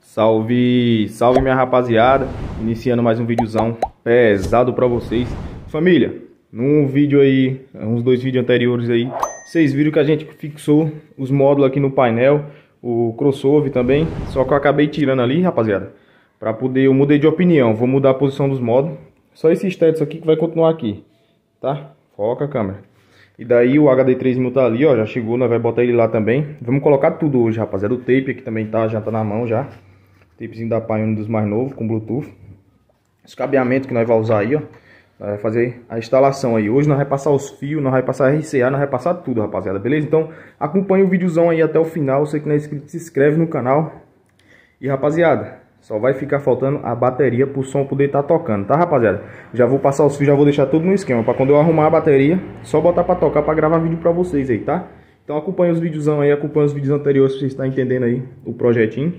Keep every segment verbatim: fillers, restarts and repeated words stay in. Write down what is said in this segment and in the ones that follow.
Salve, salve minha rapaziada, iniciando mais um videozão pesado pra vocês. Família, num vídeo aí, uns dois vídeos anteriores aí, vocês viram que a gente fixou os módulos aqui no painel, o crossover também, só que eu acabei tirando ali, rapaziada, pra poder, eu mudei de opinião, vou mudar a posição dos módulos. Só esses tetos aqui que vai continuar aqui, tá? Foca a câmera. E daí o H D três mil tá ali, ó, já chegou, nós vai botar ele lá também. Vamos colocar tudo hoje, rapaziada. O tape aqui também tá, já tá na mão já. Tapezinho da Pioneer dos mais novos, com Bluetooth. Os cabeamentos que nós vamos usar aí, ó. Nós vamos fazer a instalação aí. Hoje nós vamos passar os fios, nós vamos passar R C A, nós vamos passar tudo, rapaziada, beleza? Então acompanha o videozão aí até o final. Você que não é inscrito, se inscreve no canal. E rapaziada, só vai ficar faltando a bateria pro som poder estar tocando, tá, rapaziada? Já vou passar os fios, já vou deixar tudo no esquema, pra quando eu arrumar a bateria, só botar pra tocar, pra gravar vídeo pra vocês aí, tá? Então acompanha os videozão aí, acompanha os vídeos anteriores, pra vocês estarem entendendo aí o projetinho.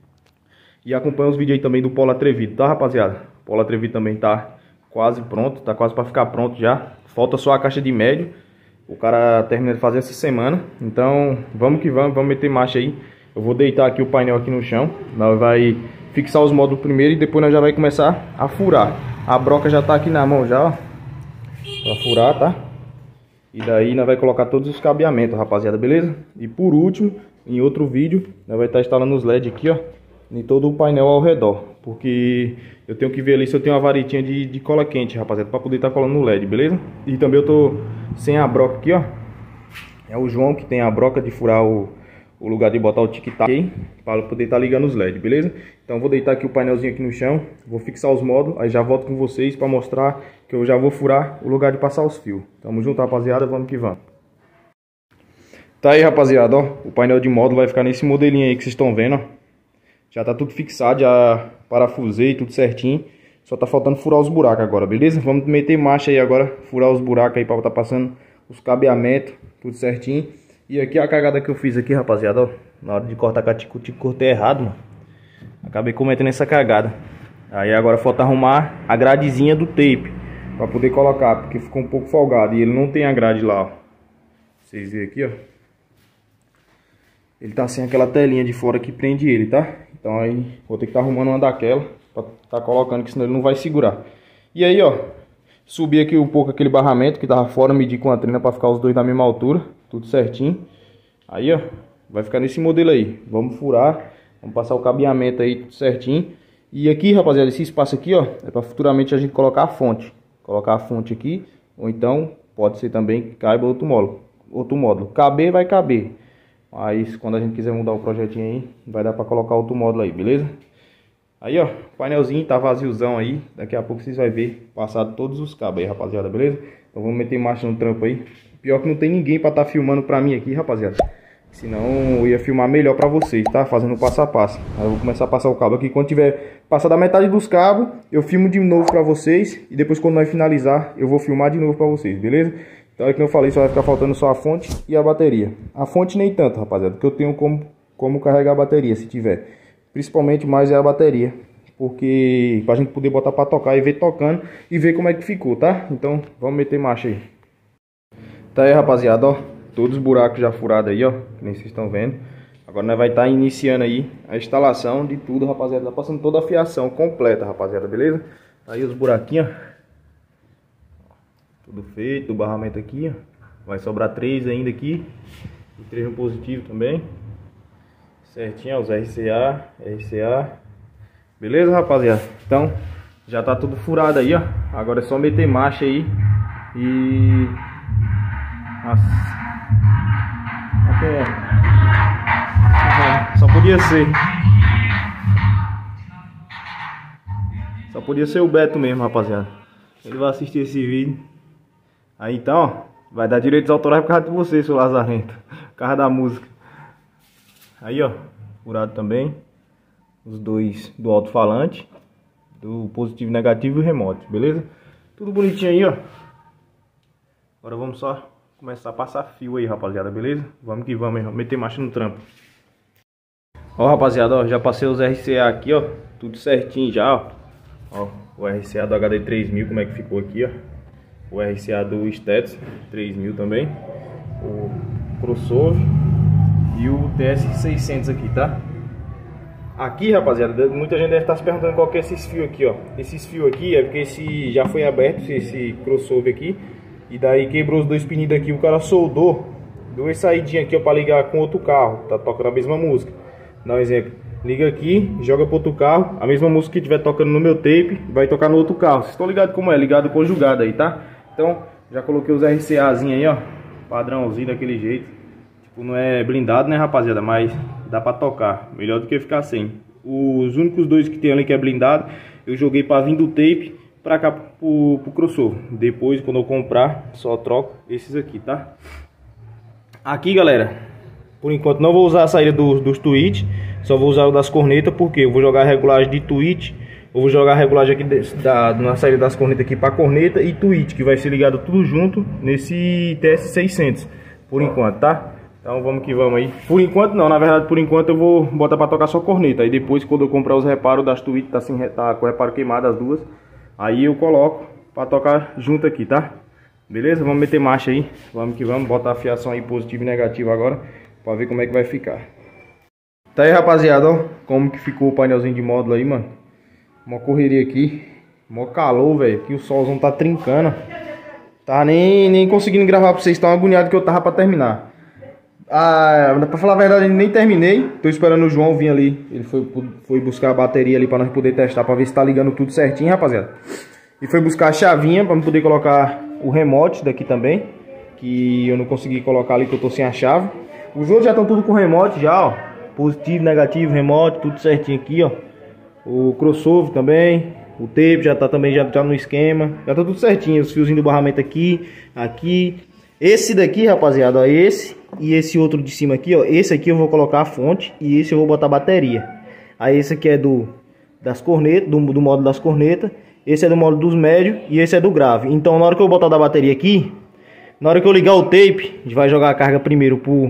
E acompanha os vídeos aí também do polo atrevido, tá, rapaziada? O polo atrevido também tá quase pronto, tá quase pra ficar pronto já. Falta só a caixa de médio, o cara termina de fazer essa semana. Então vamos que vamos, vamos meter marcha aí. Eu vou deitar aqui o painel aqui no chão, nós vai fixar os módulos primeiro e depois nós já vai começar a furar. A broca já tá aqui na mão já, ó, pra furar, tá? E daí nós vai colocar todos os cabeamentos, rapaziada, beleza? E por último, em outro vídeo, nós vai estar instalando os L E D aqui, ó, em todo o painel ao redor. Porque eu tenho que ver ali se eu tenho uma varetinha de, de cola quente, rapaziada, pra poder estar colando no L E D, beleza? E também eu tô sem a broca aqui, ó. É o João que tem a broca de furar o... o lugar de botar o tic-tac para poder estar ligando os L E D, beleza? Então vou deitar aqui o painelzinho aqui no chão, vou fixar os módulos, aí já volto com vocês para mostrar que eu já vou furar o lugar de passar os fios. Tamo junto, rapaziada, vamos que vamos. Tá aí, rapaziada, ó, o painel de módulo vai ficar nesse modelinho aí que vocês estão vendo, ó. Já tá tudo fixado, já parafusei tudo certinho, só tá faltando furar os buracos agora, beleza? Vamos meter marcha aí agora, furar os buracos aí para estar passando os cabeamentos, tudo certinho. E aqui a cagada que eu fiz aqui, rapaziada, ó, na hora de cortar com a tico-tico, cortei errado, mano. Acabei cometendo essa cagada. Aí agora falta arrumar a gradezinha do tape pra poder colocar, porque ficou um pouco folgado. E ele não tem a grade lá, ó. Vocês verem aqui, ó. Ele tá sem aquela telinha de fora que prende ele, tá? Então aí vou ter que estar tá arrumando uma daquela pra tá colocando, que senão ele não vai segurar. E aí, ó, subi aqui um pouco aquele barramento que tava fora, medi com a trena pra ficar os dois na mesma altura. Tudo certinho. Aí, ó, vai ficar nesse modelo aí. Vamos furar, vamos passar o cabeamento aí tudo certinho. E aqui, rapaziada, esse espaço aqui, ó, é para futuramente a gente colocar a fonte. Colocar a fonte aqui, ou então pode ser também que caiba outro módulo. Outro módulo. Caber, vai caber. Mas quando a gente quiser mudar o projetinho aí, vai dar para colocar outro módulo aí, beleza? Aí, ó, o painelzinho tá vaziozão aí. Daqui a pouco vocês vão ver passado todos os cabos aí, rapaziada, beleza? Então vamos meter marcha no trampo aí. Pior que não tem ninguém pra estar tá filmando pra mim aqui, rapaziada. Senão eu ia filmar melhor pra vocês, tá? Fazendo passo a passo. Aí eu vou começar a passar o cabo aqui. Quando tiver passado a metade dos cabos, eu filmo de novo pra vocês. E depois quando nós finalizar, eu vou filmar de novo pra vocês, beleza? Então é que eu falei, só vai ficar faltando só a fonte e a bateria. A fonte nem tanto, rapaziada, porque eu tenho como, como carregar a bateria, se tiver. Principalmente mais é a bateria. Porque pra gente poder botar pra tocar e ver tocando e ver como é que ficou, tá? Então vamos meter marcha aí. Tá aí, rapaziada, ó, todos os buracos já furados aí, ó, que nem vocês estão vendo. Agora nós vai estar tá iniciando aí a instalação de tudo, rapaziada. Tá passando toda a fiação completa, rapaziada, beleza? Aí os buraquinhos, ó, tudo feito, o barramento aqui, ó. Vai sobrar três ainda aqui e três no positivo também. Certinho, ó, os R C A, R C A. Beleza, rapaziada? Então já tá tudo furado aí, ó. Agora é só meter marcha aí e... Nossa. Até... Uhum. Só podia ser. Só podia ser o Beto mesmo, rapaziada. Ele vai assistir esse vídeo. Aí então, ó, vai dar direitos autorais por causa de você, seu lazarento. Por causa da música. Aí, ó, furado também. Os dois do alto-falante. Do positivo, negativo e o remoto, beleza? Tudo bonitinho aí, ó. Agora vamos só começar a passar fio aí, rapaziada, beleza? Vamos que vamos, hein? Meter marcha no trampo. Ó, rapaziada, ó, já passei os R C A aqui, ó, tudo certinho já, ó. Ó, o R C A do H D três mil, como é que ficou aqui, ó. O R C A do Stetson três mil também. O crossover e o T S seiscentos aqui, tá? Aqui, rapaziada, muita gente deve estar se perguntando qual que é esses fios aqui, ó. Esses fios aqui é porque esse já foi aberto, esse crossover aqui. E daí quebrou os dois pinidos aqui, o cara soldou duas saídinhas aqui, ó, pra ligar com outro carro. Tá tocando a mesma música. Dá um exemplo. Liga aqui, joga pro outro carro. A mesma música que estiver tocando no meu tape, vai tocar no outro carro. Vocês estão ligados como é? Ligado conjugado aí, tá? Então, já coloquei os R C Azinho aí, ó. Padrãozinho daquele jeito. Tipo, não é blindado, né, rapaziada? Mas dá pra tocar. Melhor do que ficar sem. Os únicos dois que tem ali que é blindado, eu joguei pra vir do tape pra cá pro, pro crossover. Depois, quando eu comprar, só troco esses aqui, tá? Aqui, galera, por enquanto não vou usar a saída dos, dos tweets. Só vou usar o das cornetas, porque eu vou jogar a regulagem de tweet. Eu vou jogar a regulagem aqui de, da, na saída das cornetas aqui pra corneta e tweet, que vai ser ligado tudo junto nesse T S seiscentos. Por enquanto, tá? Então vamos que vamos aí. Por enquanto não, na verdade por enquanto eu vou botar pra tocar só corneta. Aí depois quando eu comprar os reparos das tweets, tá, assim, tá com o reparo queimado as duas, aí eu coloco pra tocar junto aqui, tá? Beleza? Vamos meter marcha aí. Vamos que vamos, botar a fiação aí positivo e negativo agora, pra ver como é que vai ficar. Tá aí, rapaziada, ó, como que ficou o painelzinho de módulo aí, mano. Uma correria aqui, mó calor, velho, que o solzão tá trincando. Tá nem, nem conseguindo gravar pra vocês, tão agoniado que eu tava pra terminar. Ah, pra falar a verdade, nem terminei. Tô esperando o João vir ali. Ele foi, foi buscar a bateria ali pra nós poder testar, pra ver se tá ligando tudo certinho, rapaziada. E foi buscar a chavinha pra poder colocar o remote daqui também, que eu não consegui colocar ali, que eu tô sem a chave. Os outros já estão tudo com remote já, ó. Positivo, negativo, remote, tudo certinho aqui, ó. O crossover também. O tape já tá também já, já no esquema. Já tá tudo certinho. Os fiozinhos do barramento aqui, aqui. Esse daqui, rapaziada, ó, esse e esse outro de cima aqui, ó. Esse aqui eu vou colocar a fonte e esse eu vou botar a bateria. Aí esse aqui é do das cornetas, do, do módulo das cornetas. Esse é do módulo dos médios e esse é do grave. Então na hora que eu botar da bateria aqui, na hora que eu ligar o tape, a gente vai jogar a carga primeiro pro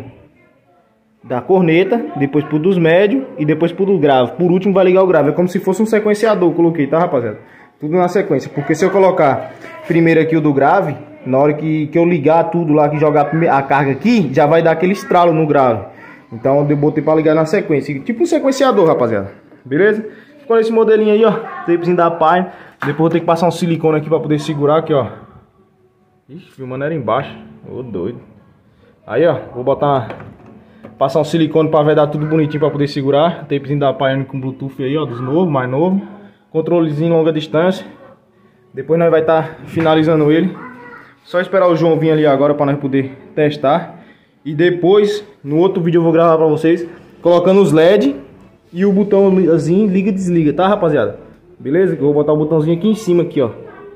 da corneta, depois pro dos médios e depois pro do grave. Por último vai ligar o grave. É como se fosse um sequenciador, eu coloquei, tá, rapaziada? Tudo na sequência. Porque se eu colocar primeiro aqui o do grave, na hora que, que eu ligar tudo lá, que jogar a carga aqui, já vai dar aquele estralo no grave. Então eu botei pra ligar na sequência. Tipo um sequenciador, rapaziada. Beleza? Ficou esse modelinho aí, ó. Tapezinho da Pine. Depois eu vou ter que passar um silicone aqui pra poder segurar aqui, ó. Ixi, filmando era embaixo. Ô, doido. Aí, ó. Vou botar... Passar um silicone pra vedar tudo bonitinho pra poder segurar. Tapezinho da Pioneer com Bluetooth aí, ó, dos novos, mais novo. Controlezinho longa distância. Depois nós vai estar tá finalizando ele. Só esperar o João vir ali agora pra nós poder testar. E depois, no outro vídeo eu vou gravar pra vocês, colocando os L E D e o botãozinho liga e desliga, tá, rapaziada? Beleza? Eu vou botar o botãozinho aqui em cima, aqui, ó.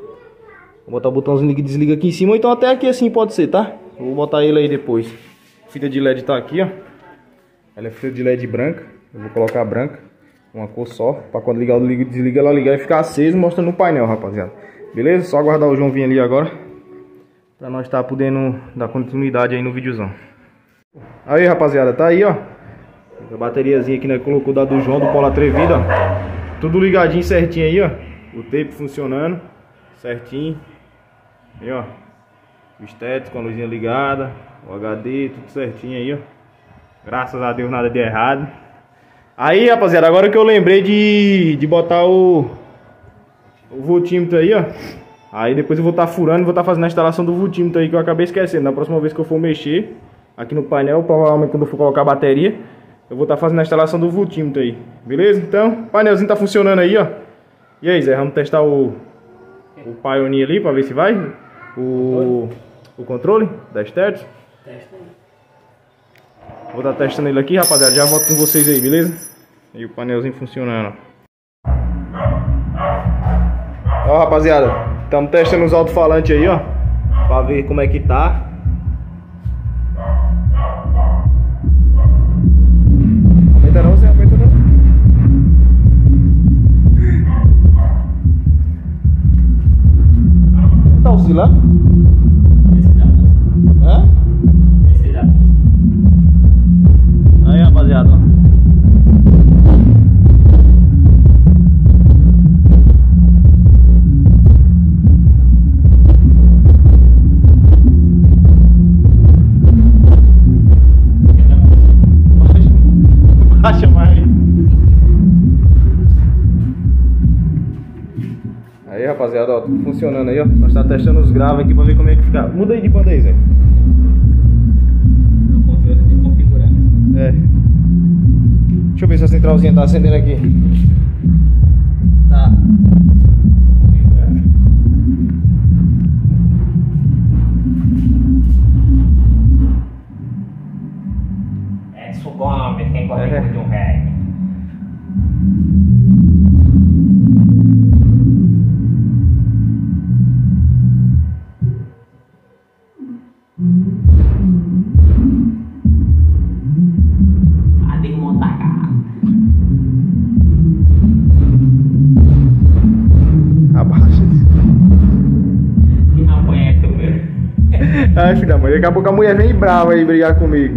Vou botar o botãozinho liga e desliga aqui em cima, ou então até aqui assim pode ser, tá? Eu vou botar ele aí depois. Fita de L E D tá aqui, ó. Ela é fita de L E D branca. Eu vou colocar a branca, uma cor só, pra quando ligar o liga e desliga, ela ligar e ficar aceso, mostrando no painel, rapaziada. Beleza? Só aguardar o João vir ali agora, pra nós estar tá podendo dar continuidade aí no videozão. Aí, rapaziada, tá aí, ó. A bateriazinha que nós colocou da do João, do Polo Atrevido, ó. Tudo ligadinho certinho aí, ó. O tape funcionando certinho. Aí, ó. O estético com a luzinha ligada. O H D, tudo certinho aí, ó. Graças a Deus nada de errado. Aí, rapaziada, agora que eu lembrei de, de botar o, o voltímetro aí, ó. Aí depois eu vou estar tá furando e vou estar tá fazendo a instalação do voltímetro aí, que eu acabei esquecendo. Na próxima vez que eu for mexer aqui no painel, provavelmente quando eu for colocar a bateria, eu vou estar tá fazendo a instalação do voltímetro aí. Beleza? Então, o painelzinho tá funcionando aí, ó. E aí, Zé, vamos testar o, o Pioneer ali pra ver se vai. O, o controle da Stereo. Testa aí. Vou estar testando ele aqui, rapaziada. Já volto com vocês aí, beleza? E o painelzinho funcionando. Ó, rapaziada, estamos testando os alto-falantes aí, ó, pra ver como é que tá. Aumenta não, você aumenta não. Tá oscilando? Esse dá música. Hã? Esse dá música. Aí, rapaziada, ó. Baixa mais. rapaziada, ó, tudo funcionando aí, ó. Nós tá testando os graves aqui pra ver como é que fica. Muda aí de banda aí, Zé. O controle tem que configurar. É. Deixa eu ver se a centralzinha tá acendendo aqui. Tá. Edson Gomes, quem gosta É. de um reggae. Ah, tem que montar a casa. Abaixa. Que rapoeto, meu. Ai, filho da mãe, daqui a pouco a mulher vem brava aí brigar comigo.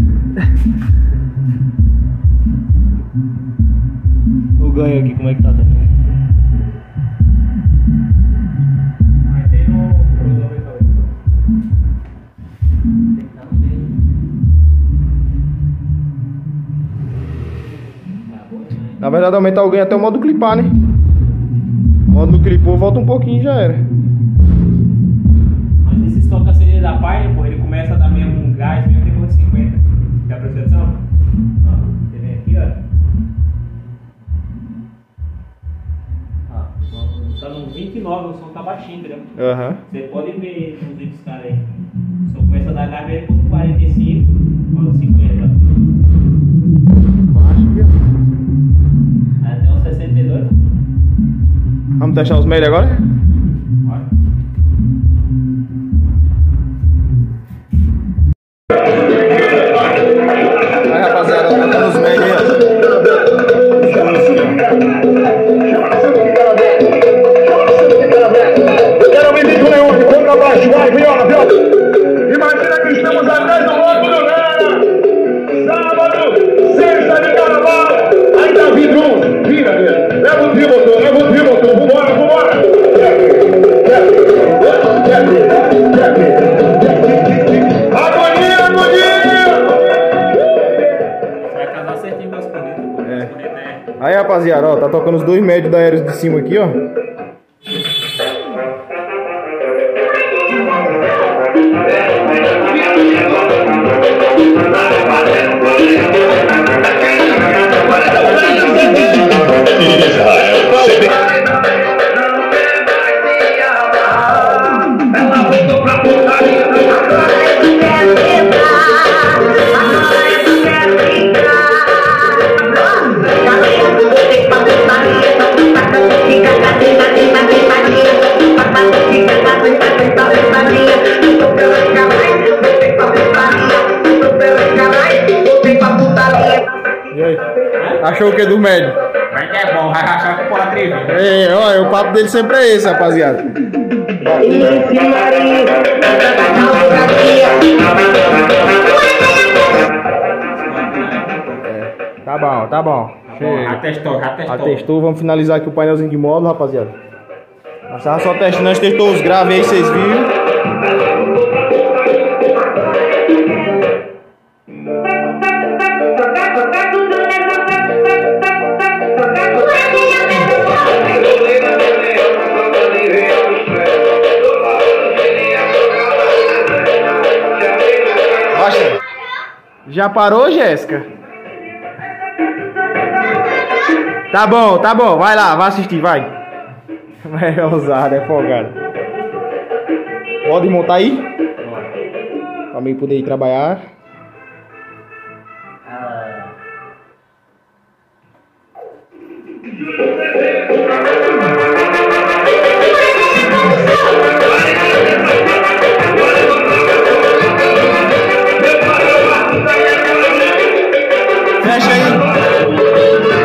O ganho aqui, como é que tá também? Mas tem no crossover também. Tem que dar no meio. Tá bom, né? Na verdade, aumentar o ganho até o modo clipar, né? O modo no clipou, volta um pouquinho e já era. Mas esses toca C D da Pioneer, pô, ele começa a dar mesmo um gás, mesmo depois de cinquenta. Já prestou atenção? Ó, você vem aqui, ó. Ó, tá no vinte e nove, o som tá baixinho, entendeu? Aham. Você pode ver os vídeos dos caras aí. O som começa a dar gás mesmo depois de quarenta e cinco, ou cinquenta. Baixo, viu? Até uns sessenta e dois. Vamos testar os médios agora? Olha. Aí, rapaziada, tá dando os médios aí, ó. Eu quero ouvir vídeo nenhum, de contra baixo, vai, viola, viola. Imagina que estamos atrás do Morro do Nara. Sábado, sexta de carnaval. Aí tá vindo um, vira, vira. Leva o tribotor, leva o tribotor, vambora, vambora. Agonia, agonia. Você vai casar certinho com as cornetas, pô. É. As cornetas é. Aí, rapaziada, ó, tá tocando os dois médios da Aeros de cima aqui, ó. E aí? Achou o que do médio? Vai que é bom, vai rachar com porra atrevida. É, olha, o papo dele sempre é esse, rapaziada. Tá bom, tá bom. Chega. Atestou, atestou. Atestou, vamos finalizar aqui o painelzinho de módulo, rapaziada. Nós tava só testando, nós testou os graves aí, vocês viram. Baixa. Já parou, Jéssica? Tá bom, tá bom, vai lá, vai assistir, vai. É ousado, é folgado. Pode montar aí? Pra mim poder ir trabalhar. Fecha aí.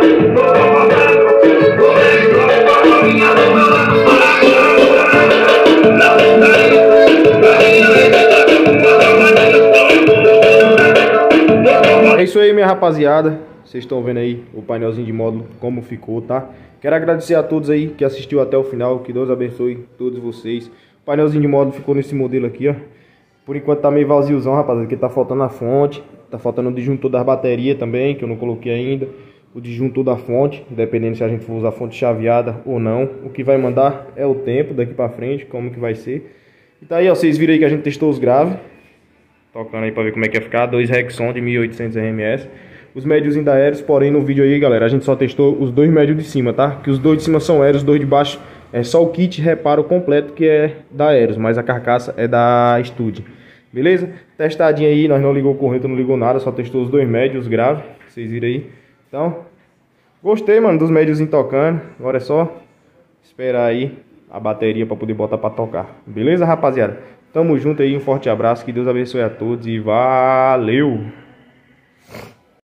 É isso aí, minha rapaziada. Vocês estão vendo aí o painelzinho de módulo como ficou, tá? Quero agradecer a todos aí que assistiu até o final. Que Deus abençoe todos vocês. O painelzinho de módulo ficou nesse modelo aqui, ó. Por enquanto tá meio vaziozão, rapaziada, porque tá faltando a fonte. Tá faltando o disjuntor das baterias também, que eu não coloquei ainda. o disjuntor da fonte, dependendo se a gente for usar fonte chaveada ou não. O que vai mandar é o tempo daqui pra frente, como que vai ser. E tá aí, ó, vocês viram aí que a gente testou os graves. Tocando aí pra ver como é que ia ficar. Dois Rexon de mil e oitocentos R M S. Os médios ainda aéreos, porém no vídeo aí, galera, a gente só testou os dois médios de cima, tá? Que os dois de cima são aéreos, os dois de baixo é só o kit reparo completo que é da Aeros, mas a carcaça é da Stude. Beleza? Testadinho aí, nós não ligou corrente, não ligou nada, só testou os dois médios, os graves. Vocês viram aí. Então, gostei, mano, dos médios tocando. Agora é só esperar aí a bateria para poder botar para tocar. Beleza, rapaziada? Tamo junto aí, um forte abraço, que Deus abençoe a todos e valeu!